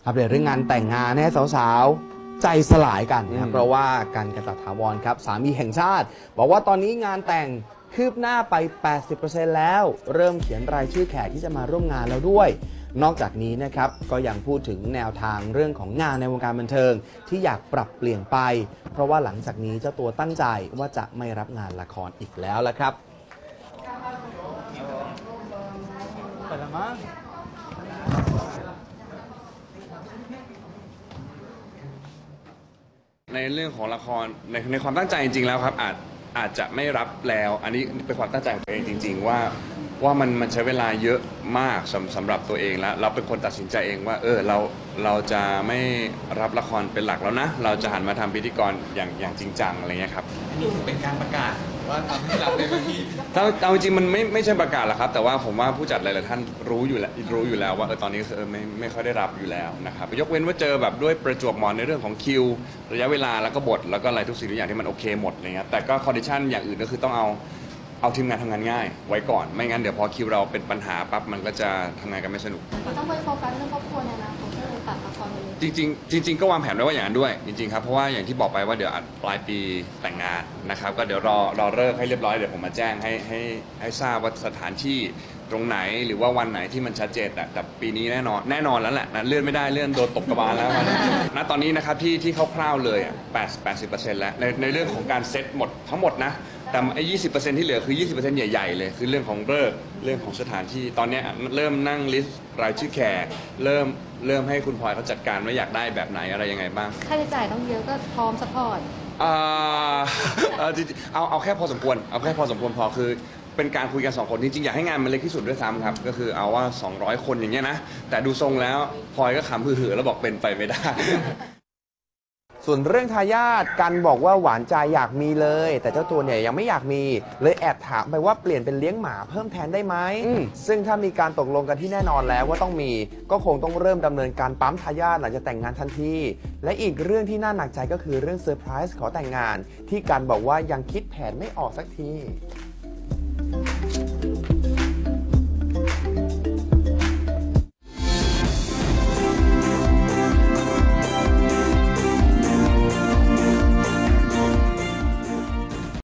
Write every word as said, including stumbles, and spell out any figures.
อัปเดตเรื่องงานแต่งงานให้สาวๆใจสลายกันนะครับเพราะว่ากันกตัตถาวรครับสามีแห่งชาติบอกว่าตอนนี้งานแต่งคืบหน้าไป แปดสิบเปอร์เซ็นต์ แล้วเริ่มเขียนรายชื่อแขกที่จะมาร่วมงานแล้วด้วยนอกจากนี้นะครับก็ยังพูดถึงแนวทางเรื่องของงานในวงการบันเทิงที่อยากปรับเปลี่ยนไปเพราะว่าหลังจากนี้เจ้าตัวตั้งใจว่าจะไม่รับงานละครอีกแล้วละครับไปละมั้งในเรื่องของละครในในความตั้งใจจริงๆแล้วครับอาจอาจจะไม่รับแล้วอันนี้เป็นความตั้งใจของตัวเองจริงๆว่าว่ามันมันใช้เวลาเยอะมากสำสำหรับตัวเองแล้วเราเป็นคนตัดสินใจเองว่าเออเราเราจะไม่รับละครเป็นหลักแล้วนะเราจะหันมาทำพิธีกรอย่างอย่างจริงจังอะไรเงี้ยครับอันนี้เป็นการประกาศว่าทำให้รับเลยพี่ถ้าเอาจริงมันไม่ไม่ใช่ประกาศหรอกครับแต่ว่าผมว่าผู้จัดหลายๆท่านรู้อยู่แล้วรู้อยู่แล้วว่าเออตอนนี้เออไม่ไม่ค่อยได้รับอยู่แล้วนะครับยกเว้นว่าเจอแบบด้วยประจวบเหมาะในเรื่องของคิวระยะเวลาแล้วก็บทแล้วก็อะไรทุกสิ่งทุกอย่างที่มันโอเคหมดอะไรเงี้ยแต่ก็คอนดิชันอย่างอื่นก็คือต้องเอาเอาทีมงานทำงานง่ายไว้ก่อนไม่งั้นเดี๋ยวพอคิวเราเป็นปัญหาปั๊บมันก็จะทำงานกันไม่สนุกต้องไปโฟกัสเรื่องครอบครัวในอนาคตก็เลยตัดละครไปเลยจริงๆจริงๆก็วางแผนไว้ว่าอย่างนั้นด้วยจริงๆครับเพราะว่าอย่างที่บอกไปว่าเดี๋ยวอัดปลายปีแต่งงานนะครับก็เดี๋ยวรอรอเลิกให้เรียบร้อยเดี๋ยวผมมาแจ้งให้ให้ให้ทราบว่าสถานที่ตรงไหนหรือว่าวันไหนที่มันชัดเจนแต่ปีนี้แน่นอนแน่นอนแล้วแหละนะเลื่อนไม่ได้เลื่อนโดนตบกระบาลแล้วณตอนนี้นะครับที่ที่คร่าวๆเลยแปดแปดสิบเปอร์เซ็นต์แล้วในในเรื่องของการเซ็ตหมดทั้งหมดนะแต่ไอ้ยี่สิบเปอร์เซ็นต์ที่เหลือคือยี่สิบเปอร์เซ็นต์ใหญ่ๆเลยคือเรื่องของเลิกเรื่องของสถานที่ตอนนี้เริ่มนั่งลิสต์รายชื่อแขกเริ่มเริ่มให้คุณพลอยเขาจัดการว่าอยากได้แบบไหนอะไรยังไงบ้างค่าใช้จ่ายต้องเยอะก็พร้อมซัพพอร์ตอ่าเอาเอาแค่พอสมควรเอาแค่พอสมควรพอคือเป็นการคุยกันสองคนจริงๆอยากให้งานมันเล็กที่สุดด้วยซ้ำครับก็คือเอาว่าสองร้อยคนอย่างเงี้ยนะแต่ดูทรงแล้วพลอยก็ขำหือๆแล้วบอกเป็นไปไม่ได้ส่วนเรื่องทายาทกันบอกว่าหวานใจอยากมีเลยแต่เจ้าตัวเนี่ยยังไม่อยากมีเลยแอบถามไปว่าเปลี่ยนเป็นเลี้ยงหมาเพิ่มแทนได้ไหมซึ่งถ้ามีการตกลงกันที่แน่นอนแล้วว่าต้องมีก็คงต้องเริ่มดำเนินการปั๊มทายาทหลังจากแต่งงานทันทีและอีกเรื่องที่น่าหนักใจก็คือเรื่องเซอร์ไพรส์ขอแต่งงานที่กันบอกว่ายังคิดแผนไม่ออกสักที